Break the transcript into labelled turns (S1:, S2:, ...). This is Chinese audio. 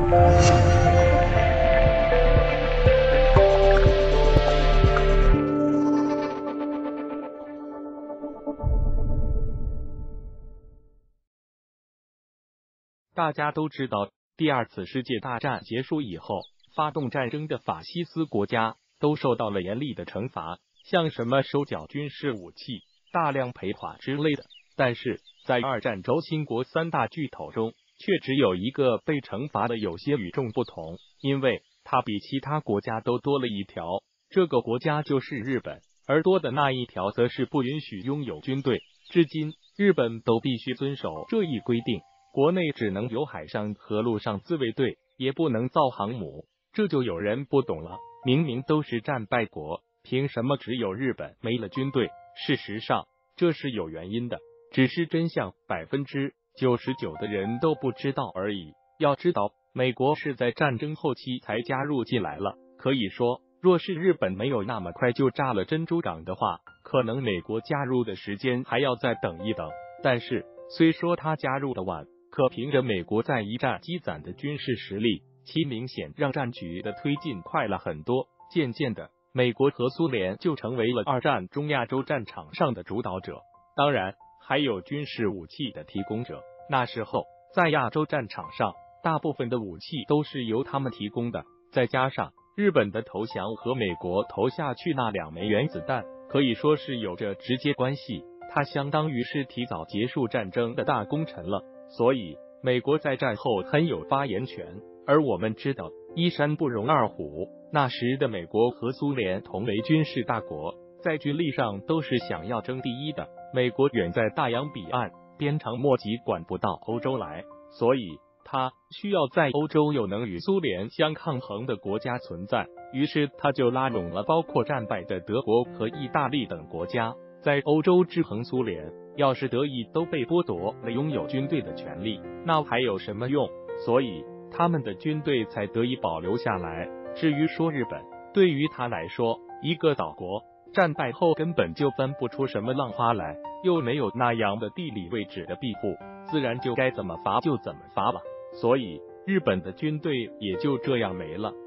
S1: 大家都知道，第二次世界大战结束以后，发动战争的法西斯国家都受到了严厉的惩罚，像什么收缴军事武器、大量赔款之类的。但是在二战轴心国三大巨头中，却只有一个被惩罚的有些与众不同，因为它比其他国家都多了一条，这个国家就是日本，而多的那一条则是不允许拥有军队。至今，日本都必须遵守这一规定。国内只能有海上和陆上自卫队，也不能造航母，这就有人不懂了。明明都是战败国，凭什么只有日本没了军队？事实上，这是有原因的，只是真相99%的人都不知道而已。要知道，美国是在战争后期才加入进来了，可以说，若是日本没有那么快就炸了珍珠港的话，可能美国加入的时间还要再等一等。但是，虽说他加入的晚，可凭着美国在一战积攒的军事实力，其明显让战局的推进快了很多。渐渐的，美国和苏联就成为了二战中亚洲战场上的主导者，当然还有军事武器的提供者。那时候，在亚洲战场上，大部分的武器都是由他们提供的，再加上日本的投降和美国投下去那2枚原子弹，可以说是有着直接关系。它相当于是提早结束战争的大功臣了。所以，美国在战后很有发言权，而我们知道，一山不容二虎。那时的美国和苏联同为军事大国，在军力上都是想要争第一的。美国远在大洋彼岸，鞭长莫及，管不到欧洲来，所以他需要在欧洲有能与苏联相抗衡的国家存在。于是，他就拉拢了包括战败的德国和意大利等国家，在欧洲制衡苏联。要是德意都被剥夺了拥有军队的权利，那还有什么用？所以他们的军队才得以保留下来。至于说日本，对于他来说，一个岛国战败后根本就分不出什么浪花来，又没有那样的地理位置的庇护，自然就该怎么罚就怎么罚吧。所以日本的军队也就这样没了。